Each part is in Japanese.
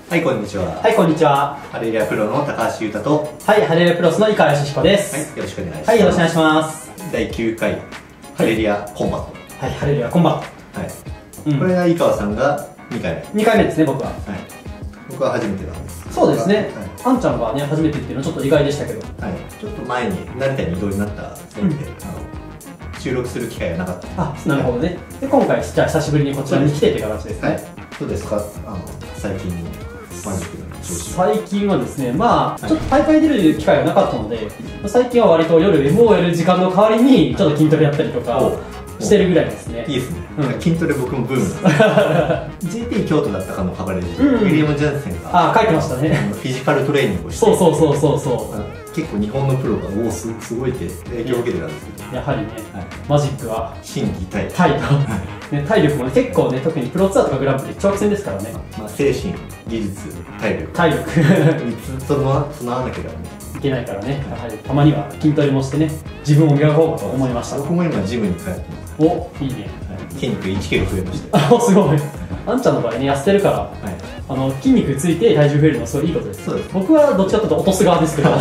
はい、こんにちは。 はい、こんにちは。 ハレリアプロの高橋優太と、 はい、ハレリアプロスの井川義彦です。 はい、よろしくお願いします。 はい、よろしくお願いします。 第9回ハレリアコンバット。 はい、ハレリアコンバット。 はい。これが井川さんが2回目。 2回目ですね、僕は。 はい。僕は初めてなんです。 そうですね。あんちゃんがね、初めてっていうのはちょっと意外でしたけど。 はい。ちょっと前に成田に移動になったせいで、収録する機会がなかった。 あ、なるほどね。で、今回じゃあ久しぶりにこちらに来てという形ですね。はい。 どうですか、最近のマジックの調子。 最近はですね、まあちょっと大会出る機会がなかったので、最近は割と夜 MO をやる時間の代わりにちょっと筋トレやったりとかしてるぐらいですね。 いいですね。筋トレ僕もブームなんです。GP 京都だったかのカバレージ、ウィリアム・ジャンセンが書いてましたね。 フィジカルトレーニングをして、 そう結構日本のプロがすごいって影響を受けてたんですけど、 やはりね、マジックは心技体ね、体力もね、結構ね、特にプロツアーとかグランプリ長期戦ですからね。 精神、技術、体力3つ備わらなければねいけないからね、やはりたまには筋トレもしてね、自分を磨こうと思いました。 僕も今ジムに通ってます。 お、いいね。 筋肉1キロ増えました。 あ、すごい。あんちゃんの場合ね、痩せてるから、筋肉ついて体重増えるのはすごいいいことです。僕はどっちかというと落とす側ですけど。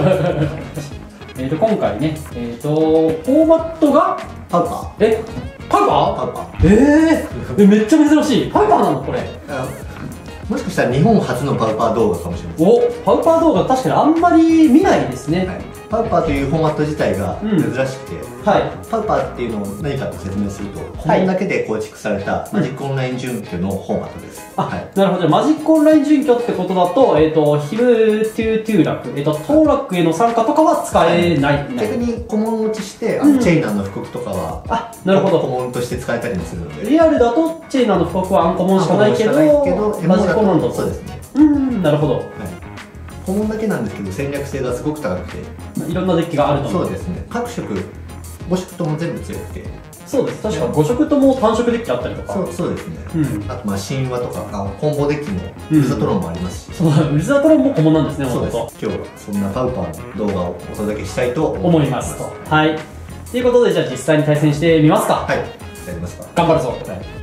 今回ね、フォーマットがパウパー。パウパー？ パウパー。 めっちゃ珍しい。パウパーなのこれ。 もしかしたら日本初のパウパー動画かもしれないです。 お、パウパー動画確かにあんまり見ないですね。 パウパーというフォーマット自体が珍しくて、パウパーっていうのを何かと説明すると、これだけで構築されたマジックオンライン準拠のフォーマットです。 なるほど。マジックオンライン準拠ってことだと、ヒムトゥートゥーラック、当落への参加とかは使えない。 逆に顧問落ちして、チェイナーの布告とかは、 なるほど。 顧問として使えたりもするので。 リアルだと、チェイナーの布告はアンコモンしかないけど、マジックオンラインだと。 そうですね。 なるほど。 顧問だけなんですけど、戦略性がすごく高くて、 いろんなデッキがあると思う。 そうですね。各色、5色とも全部強くて。 そうです。確か5色とも単色デッキあったりとか。 そうですね。あと神話とかコンボデッキもウルザトロンもありますし。 そう、ウルザトロンも顧問なんですね。 そうです。今日はそんなパウパーの動画をお届けしたいと思いますと。 はい。ということで、じゃあ実際に対戦してみますか。 はい。やりますか。 頑張るぞ。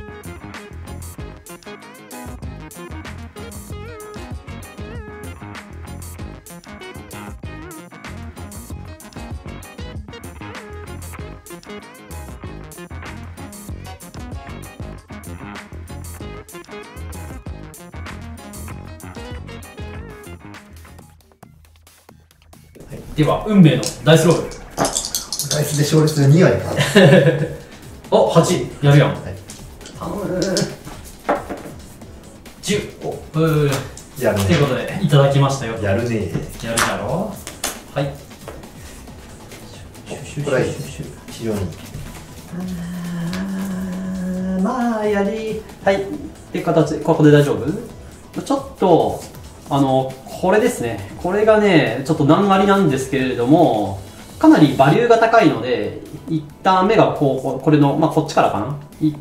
では、運命のダイスロール。 ダイスで勝率で2割か。 お、8。やるやん。10。 やるね。 ということで、いただきましたよ。 やるね。 やるだろう。はい。 これは非常に。 まあ、やり。はい。っていう形で、ここで大丈夫？ちょっと、これですね。これがね、ちょっと難ありなんですけれども、かなりバリューが高いので、一旦目がこれの、こっちからかな行って、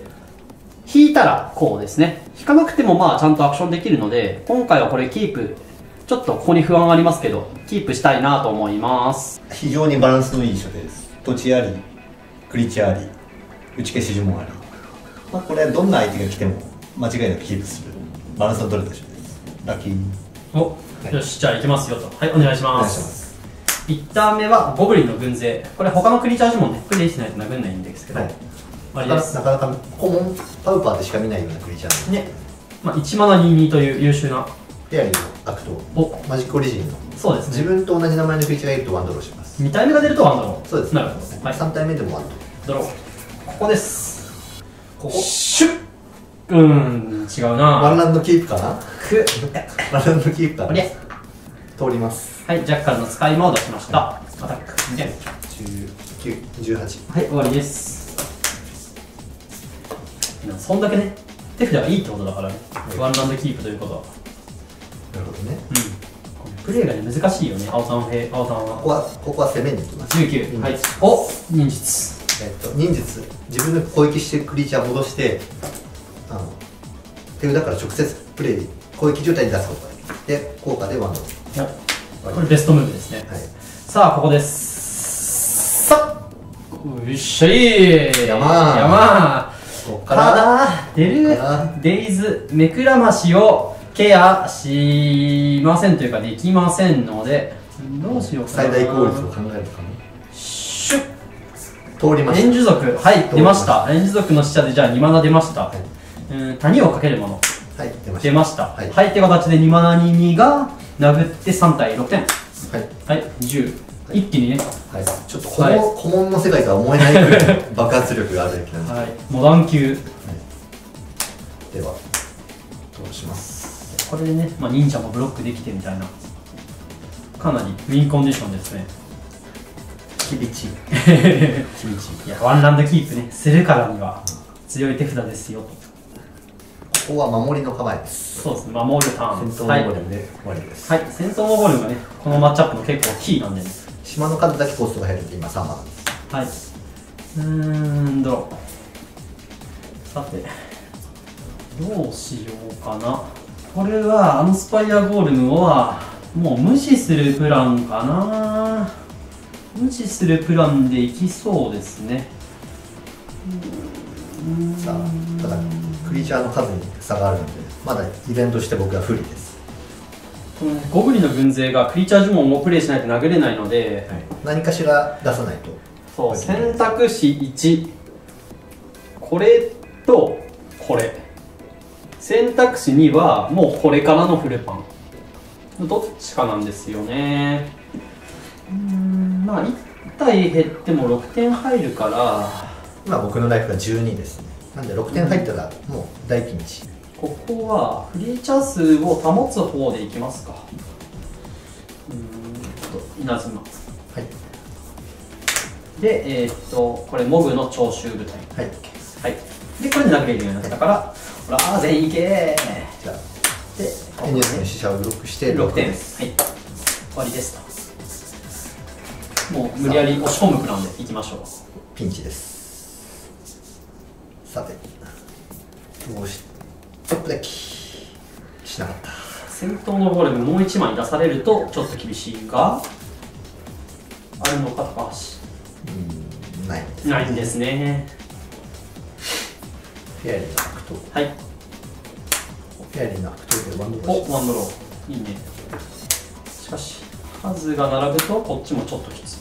引いたらこうですね。引かなくてもちゃんとアクションできるので、今回はこれキープ、ちょっとここに不安ありますけど、キープしたいなと思います。 非常にバランスのいい書です。土地あり、クリーチあり、打ち消し呪文あり。これはどんな相手が来ても間違いなくキープするバランスの取れた書です。ラッキー。 お、よし、じゃあ行きますよと。はい、お願いします。1ターン目はゴブリンの軍勢。これ他のクリーチャー呪文ね、プレイしないと殴んないんですけど。終わりです。 なかなかコモンパウパーでしか見ないようなクリーチャーね。1マナ22という優秀な。 ペアリーのアクト。マジックオリジンの。 そうですね。 自分と同じ名前のクリーチャーがいるとワンドローします。 2体目が出るとワンドロー。 そうです。 なるほど。 3体目でもワンドロー。ここです。ここ。シュッ。違うな。 ワンランドキープかな。ワンランドキープかな。通ります。 はい、ジャッカルの使い魔を出しました。アタック。 19、18。 はい、終わりです。そんだけね、手札がいいってことだからね。ワンランドキープということは。 なるほどね。 プレイがね、難しいよね、青さんは。 ここは攻めに行きます。 19。はい。お、忍術。 忍術。自分の攻撃してるクリーチャーを戻して、手札から直接プレイ、攻撃状態に出すことができる。で、効果でワンドロー。 これベストムーブですね。さあ、ここです。さっ、よっしゃい。山。ただ、デイズ、目くらましをケアしませんというかできませんので、どうしようかな。 最大効率を考えるとかね。 シュッ通りました。 連樹族、はい、出ました。連樹族の使者でじゃあ2マナ出ました。 はい、 谷をかけるもの。 はい、 出ました。 はい、 はい、って形で2マナ2が殴って3対6点。 はい、 はい、10。一気にね。 はい、ちょっと古文の世界とは思えないぐらい爆発力があるやつなんです。 はい、モダン級。 では、どうします。 これでね、まあ、忍者もブロックできてみたいな。かなりウィンコンディションですね。 厳しい。 厳しい。いや、ワンランドキープね、するからには強い手札ですよ。 ここは守りの構えです。 そうですね、守るターン。 戦闘のゴレムで終わりです。 はい、戦闘のゴレムがね、このマッチアップの結構キーなんでね。 島の数だけコストが減るんで、今3マナです。 はい。ドロー。さて、どうしようかな。これは、スパイアゴーレムは、もう無視するプランかな。無視するプランでいきそうですね。 さあ、ただクリーチャーの数に差があるので、まだイベントして僕は不利です。 ゴブリンの軍勢がクリーチャー呪文をプレイしないと殴れないので、 はい、何かしら出さないと。 そう、選択肢1、これとこれ。選択肢2はもうこれからのフルパン。どっちかなんですよね。まあ1体減っても6点入るから、 今僕のライフが12ですね。なんで6点入ったらもう大ピンチ。 ここはクリーチャー数を保つ方でいきますか。稲妻。はい。で、これモグの徴収部隊。はい。はい。で、これで投げれるようになったから、ほら、全員いけー。 じゃあ、で、エンジェルスの死者をブロックして 6点。はい。終わりですと。もう無理やり押し込むプランでいきましょう。 ピンチです。さて、どうしトップデッキしなかった。 戦闘のゴーレムもう1枚出されるとちょっと厳しいが、あるのか高橋。 ないんです、 ね、ないんですね。 フェアリーの悪党。 はい。 フェアリーの悪党でワンドロー。お、ワンドロー。いいね。しかし、数が並ぶとこっちもちょっときつい。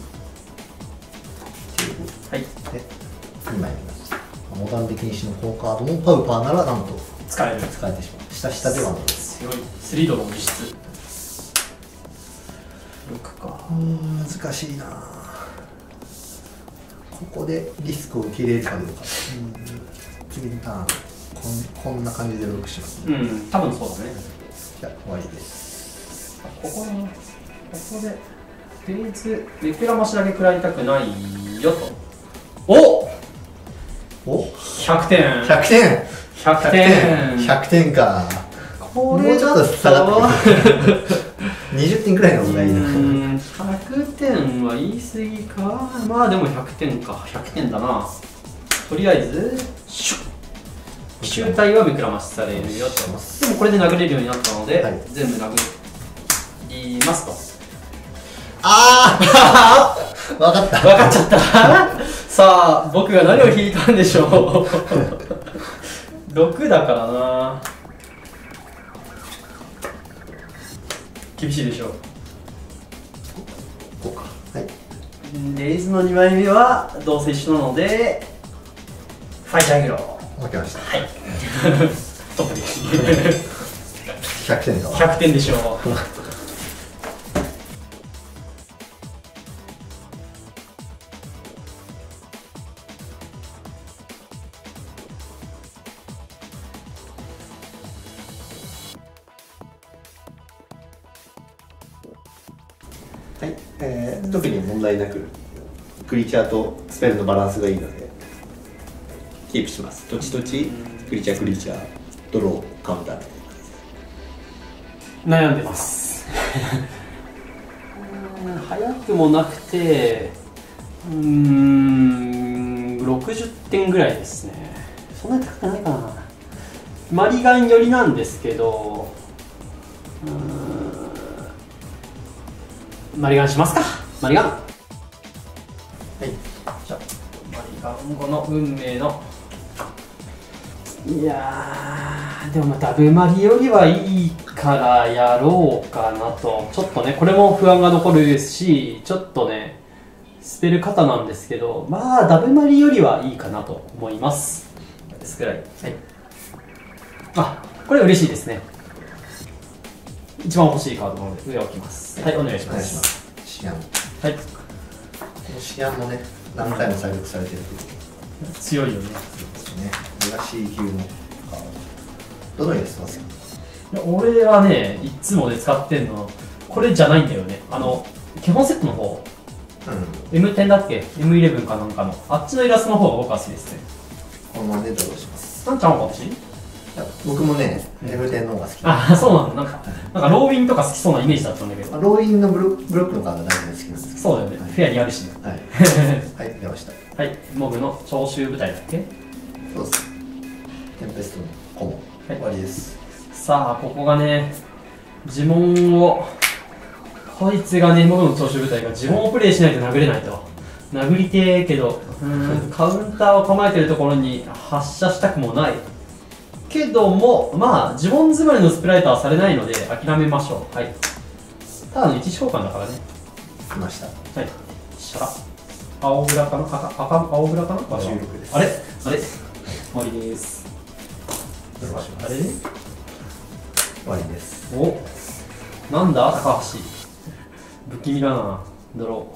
はい。で、 2枚あります。モダンで禁止のこのカードもパウパーならなんと使えてしまう。 下下ではないです。 強い。3ドロー実質。6か。 難しいな。ここでリスクを受け入れるかどうか。次のターンこんな感じでロックします、ね。 多分そうだね。 じゃあ終わりです。 ここでフェーズレクラマシだけ食らいたくないよと。お100点 100点 100点 100点か。 これもうちょっと下がって20点くらいの方がいいな。 100点は言い過ぎか。まあでも100点か。100点だな。とりあえずシュッ奇襲隊は目くらましされるよと。でもこれで殴れるようになったので、はい、全部殴りますと。 ああ分かった。 分かっちゃったさあ僕が何を引いたんでしょう6だからな。厳しいでしょう。 こうか。はい。 レイズの2枚目はどうせ一緒なのでファイターグロー負けました。 はいトップです 100点だわ。 100点でしょうはい、特に問題なくクリーチャーとスペルのバランスがいいのでキープします。土地土地クリーチャークリーチャードローカウンター。 悩んでます早くもなくて60点ぐらいですね。そんなに高くないかな。マリガン寄りなんですけどマリガンしますか。マリガン。はい。じゃあマリガン後の運命のいやー、でもダブマリよりはいいからやろうかなと。ちょっとね、これも不安が残るし、ちょっとね、スペル型なんですけど、まあダブマリよりはいいかなと思います。ですくらい。はい。あ、これ嬉しいですね。一番欲しいカードなので上を置きます。はい、お願いします。 シアン。 はい。 このシアンもね、何回も再録されてる強いよね。 ですね。レガシー級のカード。どのように使いますか？ 俺はね、いつもで使ってんの、これじゃないんだよね。基本セットの方。M10 だっけ ?M11 かなんかの。あっちのイラストの方が僕は好きですね。 このままでドローします。 なんちゃんは欲しい？ 僕もね、M10 の方が好き。 あ、そうなの。なんかローウィンとか好きそうなイメージだったんだけど。 ローインのブロックのカードが大好きなんですそうだよね。フェアにあるしね。 はい。はい、出ました。 はい、モグの徴収部隊だっけ？ そうです。テンペストのコモン。終わりです。 さあ、ここがね、呪文を、こいつがね、モグの徴収部隊が呪文をプレイしないと殴れないと。殴りてーけど、カウンターを構えてるところに発射したくもない。けども、まあ、呪文詰まりのスプライトはされないので、諦めましょう。はい。ただの一召喚だからね。 来ました。 はい。シャラ。青ブラかな青ブラかな収録です。 あれ終わりです。あれ終わりです。 お、なんだ高橋。不気味だな。ドロ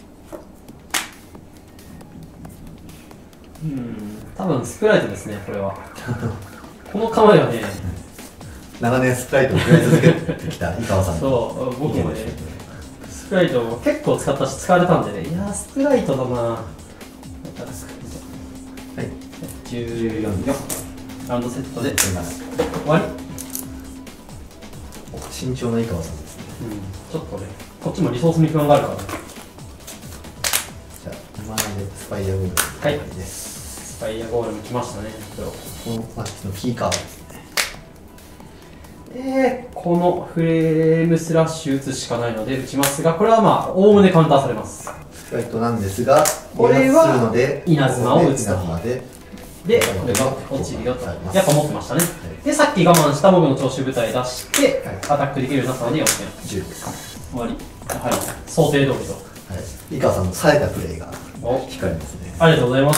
ー。多分スプライトですね、これは。この構えはね、 長年スプライトを食らい続けてきた井川さん。 そう、僕もね、スプライトを結構使ったし、使われたんでね、いやー、スプライトだな。はい、14、ラウンドセットで終わり。 慎重な井川さんですね。 ちょっとね、こっちもリソースに不安があるから。じゃあ、今までスパイアゴールムです。 スパイアゴールム来ましたね。 このマッチのキーカードですね。このフレームスラッシュ打つしかないので打ちますが、これはまあ、おおむねカウンターされます。 スプライトなんですが、 これは稲妻を打つと。で、これが落ちるよと。やっぱ持ってましたね。で、さっき我慢したモグの徴収部隊出して、アタックできるようになったので4点。 10です。 終わり。はい。想定通りと。 井川さんの冴えたプレーが光りますね。 ありがとうございます。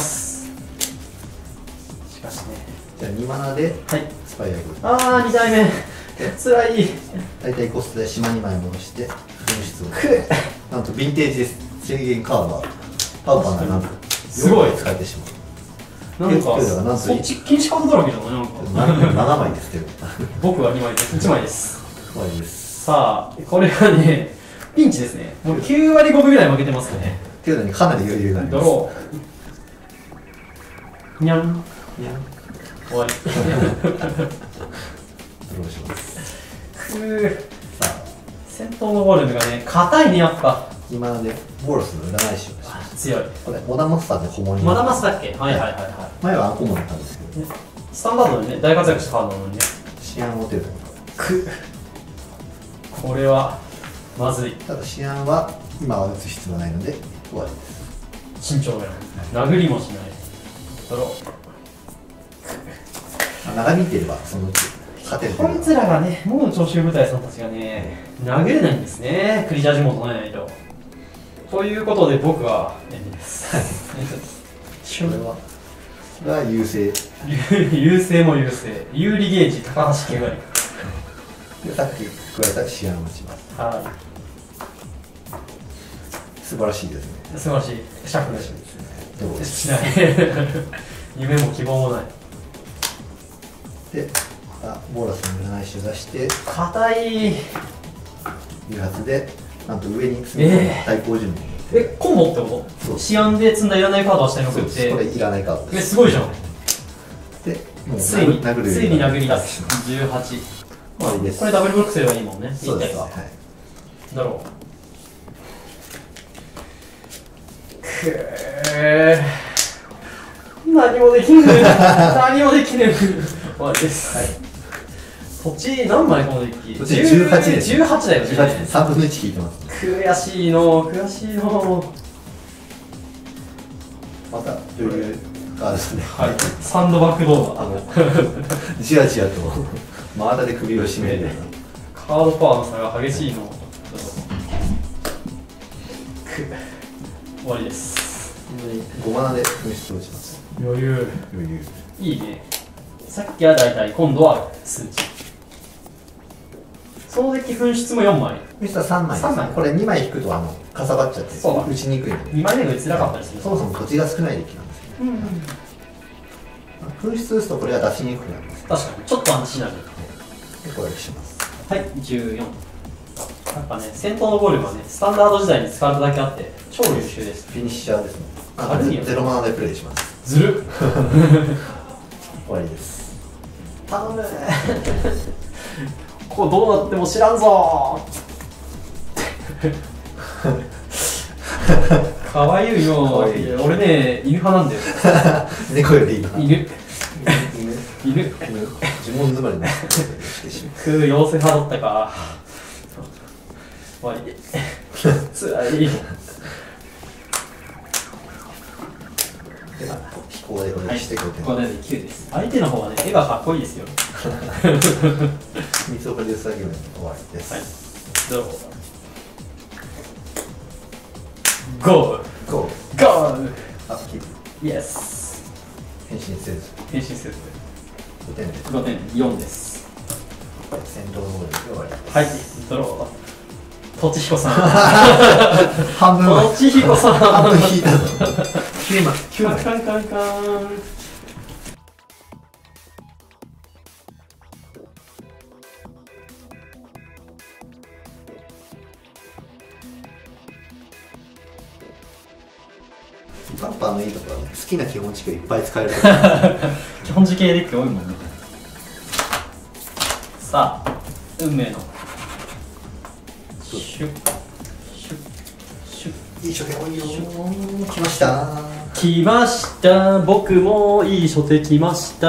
しかしね。 じゃあ2マナでスパイアゴールム。 あー、2体目。つらい。 大体コストで島2枚戻して分室をなんとヴィンテージです制限カードはパウパーがなんとすごい使えてしまう。 なんかそっち禁止カードだらけじゃないなんか 7枚ですけど僕は2枚です1枚です。 終わりです。 さあこれがねピンチですね。もう9割5分ぐらい負けてますね。 っていうのにかなり余裕があります。 ドローにゃんにゃん終わりドローします。 さあ戦闘のゴールムがね硬いねやっぱ。 今のでボロスの占い師を強い。 これモダマスターでホモにモダマスだっけ。はいはいはいはい。 前はアンコモだったんですけどスタンダードでね大活躍したカードなのにね。 シアンを手でこれはまずい。 ただシアンは今は打つ必要はないので終わりです。 慎重やな。殴りもしない。ドロー。 長引いてればそのうち勝てる。 こいつらがね、もう徴収部隊さんたちがね、殴れないんですね。クリジャージモン唱えないと。ということで僕はエンディです。 これは優勢。 優勢も優勢。有利ゲージ高橋9割。 でさっき加えたシアンを打ちます。 はい。 素晴らしいですね。 素晴らしい。シャッフルですね。 どうしない。夢も希望もない。 で、ボーラスの占い師を出して硬いいうはずで、なんと上に対抗準備。 コンボってこと？シアンで積んだいらないカードは下に送って。 これいらないカードです。 すごいじゃん。 で、もうついに殴り出す。18。 終わりです。 これダブルブロックすればいいもんね。 そうです。はい。 だろう。何もできぬ。何もできぬ。終わりです。はい。土地何枚このデッキ？ 土地18です。 18だよ。 3分の1引いてます。 悔しいの。悔しいの。 また余裕カードですね。 はい、サンドバッグドアじわじわと真綿で首を絞めるようなカードパワーの差が激しいの終わりです。 5マナで噴出をします。 余裕余裕。 いいね。さっきはだいたい今度は数値。そのデッキ噴出も4枚。 ミスター3枚です。 3枚これ2枚引くとかさばっちゃってそうだ打ちにくいので、 2枚目が打ちづらかったりする。 そもそも土地が少ないデッキなんですけど、噴出打つとこれは出しにくくなります。 確かにちょっと安心になる。 で攻撃します。 はい14。やっぱね戦闘のゴールはねスタンダード時代に使われただけあって超優秀です。 フィニッシャーですね。 軽いよねゼロマナでプレイします。 ずるっ終わりです。 頼むここどうなっても知らんぞかわいいよ。 かわいい。 いや俺ね犬派なんだよ。 猫よりいいな。 犬呪文詰まりにしてしまう。 妖精派だったか。終わりつらい。 では飛行で攻撃してくれて、 ここで9です。相手の方はね絵がかっこいいですよ。 三つをプロデュース作業に終わりです。 はいどうゴーゴー。 ゴーアッキーイエス変身せず変身せず 5点で 5点4です。 戦闘のゴールで終わりです。 はいドローとちひこさん半分はとちひこさん半分引いたぞ。9枚9枚。 カンカンカン。 パンパンのいいところは好きな基本地区いっぱい使える基本地形デッキ多いもんね。さあ運命のシュッシュッシュッいい初手多いよ。来ました来ました僕もいい初手来ました。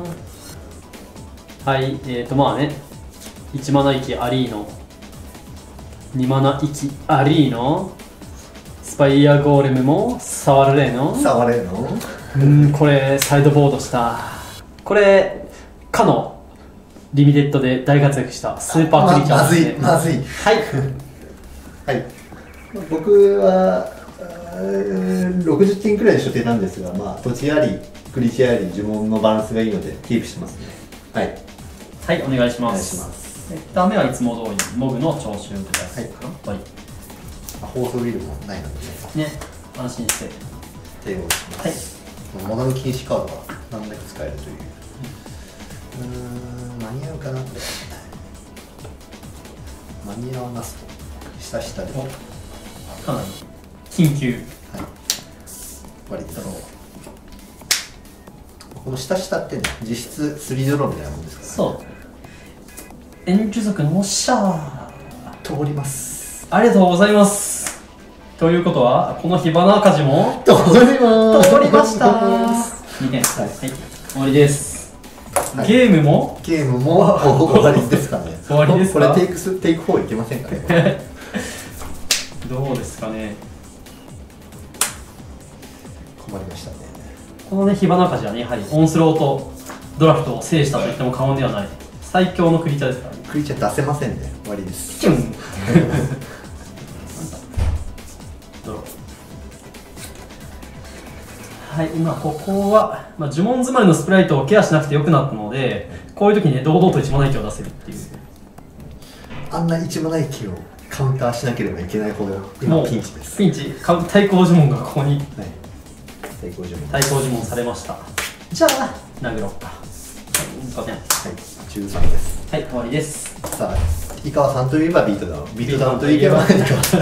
はいまあね1マナ域アリーノ2マナ域アリーノスパイアゴーレムも触られの触れるの。 これサイドボードしたこれかのリミテッドで大活躍したスーパークリーチャーですね。 まずいはいはい。僕は60点くらいの所定なんですが、まあ土地ありクリーチャーあり呪文のバランスがいいのでキープしてますね。はいはいお願いしまお願いしす。 ます。 ダメはいつも通りモグの徴収をいただくかな。はい放送ウィルもないのでねね安心して帝王します。物の禁止カードは何だけ使えるという。間に合うかなこれ。間に合わなそう。下下で。はい。 かなり緊急割りだろう。この下下ってね、実質3ドローみたいなもんですから、ね。 そう円樹族のおっしゃ通ります。 ありがとうございます。ということはこの火花火事も通ります通りました2点はい、終わりです。ゲームも終わりですかね。 終わりですか。 これテイク4いけませんかね。 どうですかね。 困りましたね。 このね火花火事はねやはりオンスローとドラフトを制したと言っても過言ではない最強のクリーチャーですからね。 クリーチャー出せませんね。終わりです。 キュンドロー。はい、今ここは、呪文詰まりのスプライトをケアしなくてよくなったのでこういう時にね堂々と一マナイキを出せるっていう。 あんな一マナイキをカウンターしなければいけないほど今ピンチです。 ピンチ対抗呪文がここに、 はい、対抗呪文されました。じゃあ殴ろうか。5点。 はい、13です。 はい、終わりです。 さあ、井川さんといえばビートダウン、ビートダウンといえば井川さん。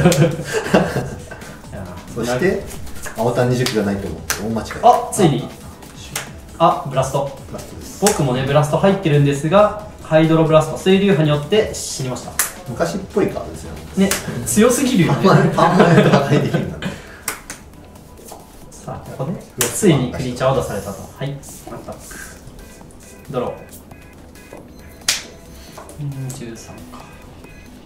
そして青谷塾がないと思って大間違い。 あ、ついにブラスト。 ブラストです。 僕もねブラスト入ってるんですがハイドロブラスト水流波によって死にました。 昔っぽいカードですよね。強すぎるよね。 パンマネント破壊できるんだね。 さあここでついにクリーチャーを出されたと。はい、アタックドロー。13か。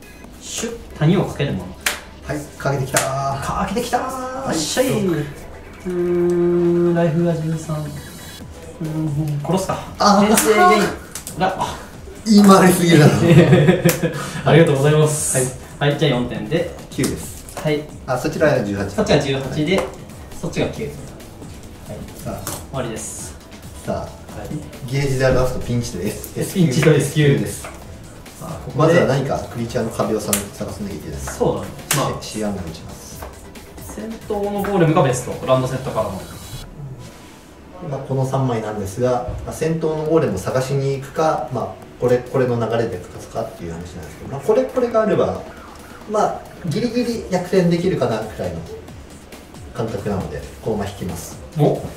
シュッ谷をかけるもの。 はい、かけてきたー。 かけてきたー。 はいしゃい。 ライフが13。殺すか。 あ編成ゲインが。 言い回りすぎるだろ。 ありがとうございます。はい、じゃあ4点で 9です。 はい。 そちらは18。 そっちが18で、そっちが9。はい、 さあ終わりです。 さあ、ゲージで表すとピンチと S ピンチと S 級です。 こまずは何かクリーチャーの壁を探さなきゃいけない。 そうだね。 シアンを打ちます。 戦闘のゴーレムがベスト、ランドセットからの。 この3枚なんですが、戦闘のゴーレムを探しに行くか、これの流れで勝つかっていう話なんですけど、これがあれば、ギリギリ逆転できるかなくらいの感覚なので、このまま引きます。 お、 はい、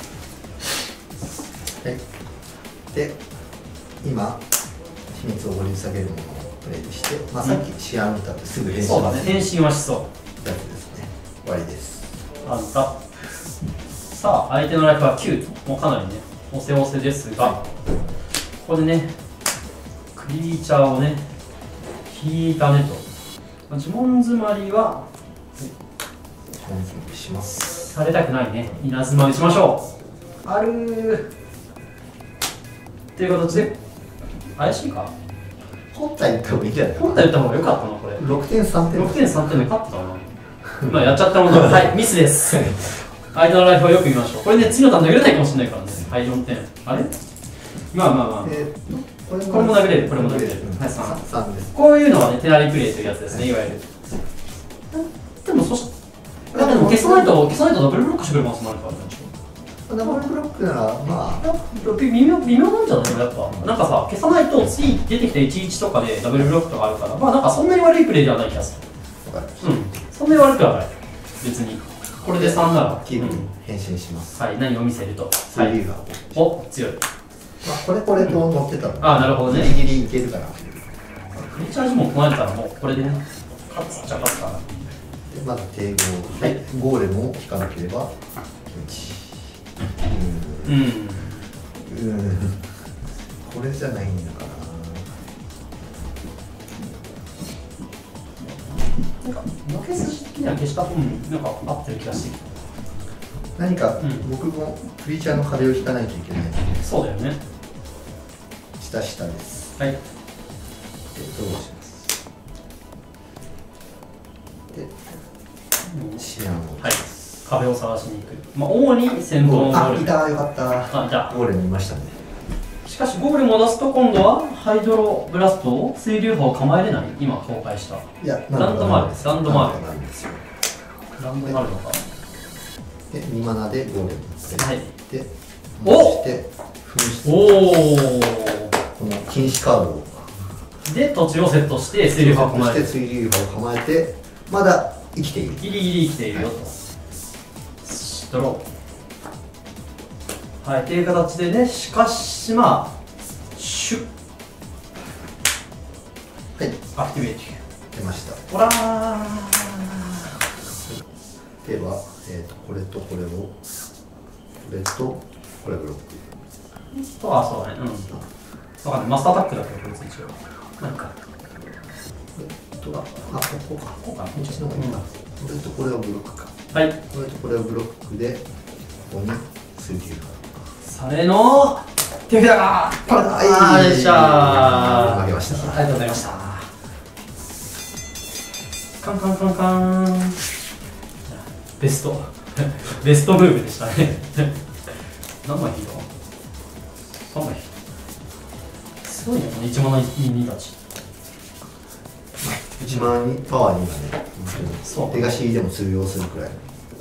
で、今、秘密を掘り下げるものをプレイして、さっきシアン打ったってすぐ変身そうだね、変身はしそう。 やつですね。終わりです。 あんた。さあ、相手のライフは9と、もうかなりね、押せ押せですが、ここでね、クリーチャーをね、引いたねと。呪文詰まりは、 本詰まりします。 されたくないね。稲妻にしましょう。あるー。っていう形で、怪しいか。 本体打った方がいいんじゃないかな。 本体打った方が良かったな、これ。 6点3点。 6点3点で勝ったな。やっちゃったものはい、ミスです。相手のライフをよく見ましょう。これね、次のターン投げれないかもしれないからね。はい、4点。あれこれも投げれる、これも投げれる。はい、3です。こういうのはね、テラリプレイというやつですね、いわゆる。でも、でも消さないとダブルブロックしてくれます、なんか。 ダブルブロックなら、 微妙なんじゃないのやっぱ。なんかさ、消さないと次出てきた11とかでダブルブロックとかあるから、なんかそんなに悪いプレイではない気がする。そんなに悪くはない。別に。これで3なら。 キープに変身します。 はい、何を見せると。 はい。 お、強い。 これと乗ってたの。 なるほどね。 ギリギリいけるから。 クリーチャージも組まれたらもうこれでね、勝つっちゃ勝つから。 まず抵抗、はい、ゴーレムを引かなければこれじゃないんだからなんか負け筋的には消した方になんか合ってる気がしてきた。 何か、僕もクリーチャーの壁を引かないといけないので、 そうだよね。 下です。 はい。 で、どうします。で、シアンを、 はい、壁を探しに行く。主に戦闘のゴーレム。 いた、よかった。 いた。 ゴーレムいましたね。 しかしゴーレムを出すと今度はハイドロブラストを水流波を構えれない。今公開した。 いや、 ランドマールです。ランドマールなんですよ。 ランドマールのか。 で、2マナでゴーレム。 はい。 で、 おっ。 この禁止カードを。 で、土地をセットして水流波を構えて。 水流波を構えて、まだ生きている。 ギリギリ生きているよと。ドロー。はい、という形でね、しかし、シュッ。 はい。 アクティベート。 出ました。 ほらー。 では、これとこれを、これとこれブロック。 そうだね。わかんない。マスターアタックだけど、こいつ一応。なんか。 ここか。 こうか。 こっちの方がいいな。これとこれをブロックか。 はい。 これとこれをブロックで、ここに水流が。 それの手札がこれだ。よっしゃー。 負けました。 ありがとうございました。カンカンカンカン。ベストムーブでしたね。何枚引いた？3枚引いた。すごいね、この1万2たち。 1万にパワー2がね、手貸しでも通用するくらい。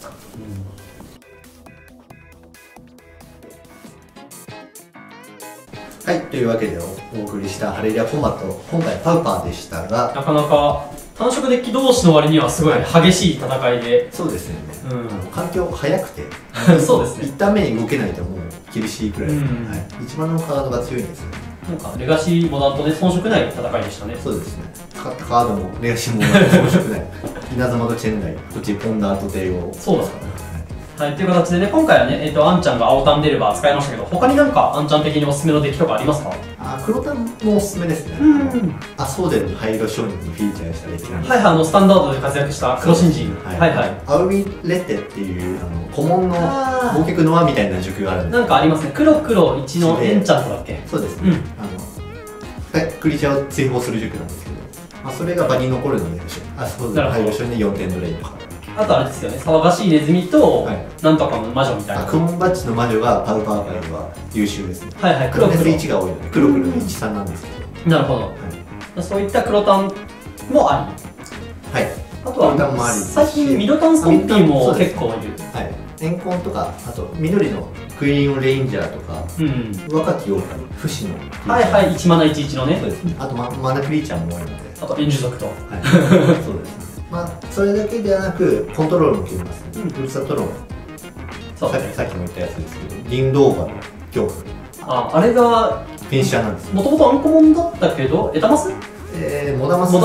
はい、というわけでお送りしたハレリアコンバット、今回パウパーでしたが、 なかなか単色デッキ同士の割にはすごい激しい戦いで、 そうですね、環境早くてそうですね、 1ターン目に動けないともう厳しいくらい、一番のカードが強いんですよね。 なんかレガシーモダンとね、遜色ない戦いでしたね。 そうですね、カードもレガシーモダンと遜色ない稲妻とチェンダイ、こっちポンダーと帝王。 そうですかね。はい、という形でね、今回はね、あんちゃんが青タンデルバー使いましたけど、他になんかあんちゃん的におすすめのデッキとかありますか？ 黒タンもおすすめですね。アソーデルの灰色商人にフィーチャーした歴史なんです。 はいはい、スタンダードで活躍した黒新人。はいはい。 アウビレッテっていう古文の忘却ノアみたいな塾があるんです。 なんかありますね。黒黒1のエンチャントだっけ。 そうですね。クリーチャーを追放する塾なんですけど、それが場に残るので、アソーデルの灰色商人で4点ドレイとか。 あとあれですよね、騒がしいネズミと、なんとかの魔女みたいな。 クモンバッチの魔女がパウパー界は優秀ですね。 はいはい、 黒黒1が多いので、黒黒の13なんですけど。 なるほど。そういった黒タンもあり。はい。あとは、最近ミドタンストンピーも結構いる。 はい。エンコンとか、あと緑のクイーンオンレインジャーとか、若きオオカミ、不死の。 はいはい、1マナ11のね。 そうですね。あとマナクリーチャーも多いので。 あと、エンジュ族と。はい。 そうですね。それだけではなくコントロールも切ります。ウルサトロン、さっきも言ったやつですけど、リンドーバの恐怖、 あれがフィニッシャーなんです。 もともとアンコモンだったけど、エタマスモダマス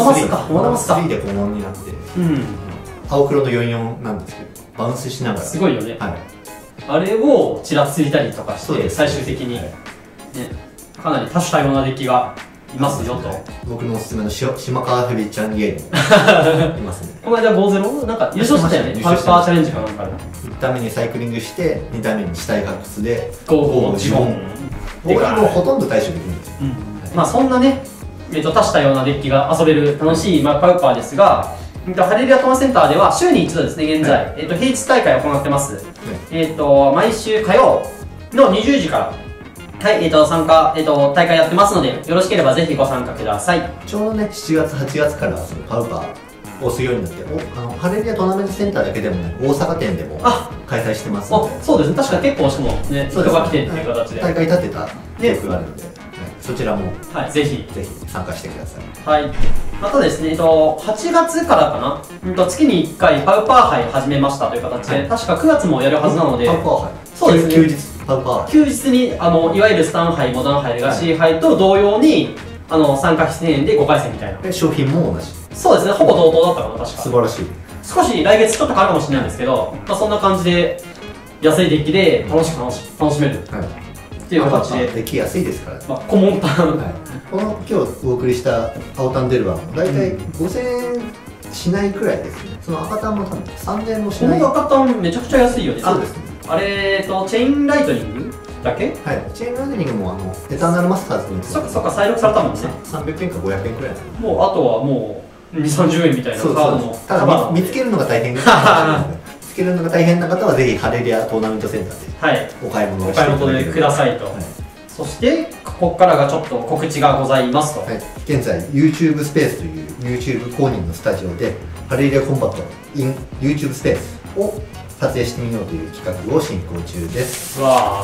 3でコモンになって、青黒の44なんですけど、バウンスしながらすごいよね。あれをちらついたりとかして、最終的にかなり多種多様なデッキがいますよと。 僕のおすすめの島川ヘビちゃんゲームいますね。 この間 5-0 なんか優勝したよね。パーパーチャレンジかなんかで。 1打目にサイクリングして、2打目に死体発掘で 5-5自問。 これもほとんど対処できるんですよ。 そんなね、多種多様なデッキが遊べる楽しいパウパーですが、ハレルヤトマセンターでは週に一度ですね、現在平日大会を行ってます。毎週火曜の20時から。はい、参加、大会やってますので、よろしければぜひご参加ください。 ちょうどね、7月、8月からそのパウパーをするようになって、ハレルヤトーナメントセンターだけでもね、大阪店でも開催してますので。 そうですね、確か結構しかもね、人が来てっていう形で。 大会立てた記憶があるので、そちらも、 ぜひ参加してください。 はい。またですね、8月からかな、月に1回パウパー杯始めましたという形で、確か9月もやるはずなので、 パウパー杯そうですね。 休日パウパー休日にいわゆるスタン杯、モダン杯、レガシー杯と同様に参加費1000円で5回戦みたいな。 商品も同じ。 そうですね、ほぼ同等だったかな、確か。 素晴らしい。 少し来月ちょっと変わるかもしれないんですけど、そんな感じで安いデッキで楽しめるっていう形で。 デッキ安いですからね。 コモンタン。 この今日お送りした青タンデルは大体5000円しないくらいですね。その赤タンも多分3000円もしない。 この赤タンめちゃくちゃ安いよね。 そうですね。 あれチェインライトニングだけ？ はい、チェインライトニングもエターナルマスターズにそっか再録されたもんね。 300円か500円くらい。 もうあとはもう2、30円みたいなカードの。 ただ見つけるのが大変です。見つけるのが大変な方はぜひハレルヤトーナメントセンターでお買い物をしてくださいと。そしてここからがちょっと告知がございますと。 現在 YouTube スペースという YouTube 公認のスタジオでハレルヤコンバット in YouTube スペースを撮影してみようという企画を進行中です。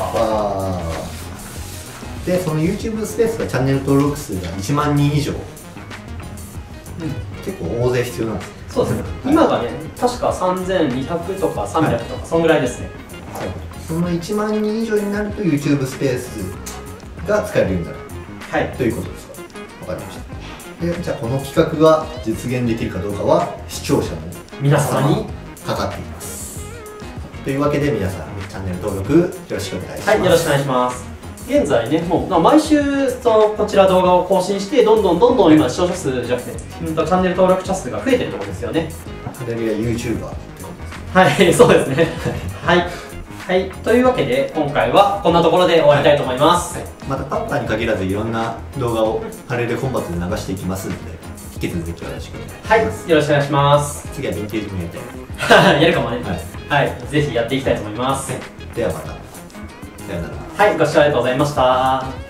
で、その YouTube スペースがチャンネル登録数が1万人以上、結構大勢必要なんです。 そうですね。今がね、確か3200とか300とか、そんぐらいですね。 その1万人以上になると YouTube スペースが使えるようになる、ということですか。わかりました。で、じゃあこの企画が実現できるかどうかは視聴者の皆様にかかっています。というわけで皆さんチャンネル登録よろしくお願いします。 はい、よろしくお願いします。現在ね、もう毎週こちら動画を更新してどんどん今視聴者数じゃなくてチャンネル登録者数が増えてるところですよね。 ハレルヤ YouTuber ってことですね。 はい、そうですね。はい、というわけで今回はこんなところで終わりたいと思います。 またパウパーに限らずいろんな動画をハレルヤコンバットで流していきますので引き続きよろしくお願いします。 はい、よろしくお願いします。 次はヴィンテージもやりたい。 やるかもね。はい、ぜひやっていきたいと思います。 ではまた。さよなら。 はい、ご視聴ありがとうございました。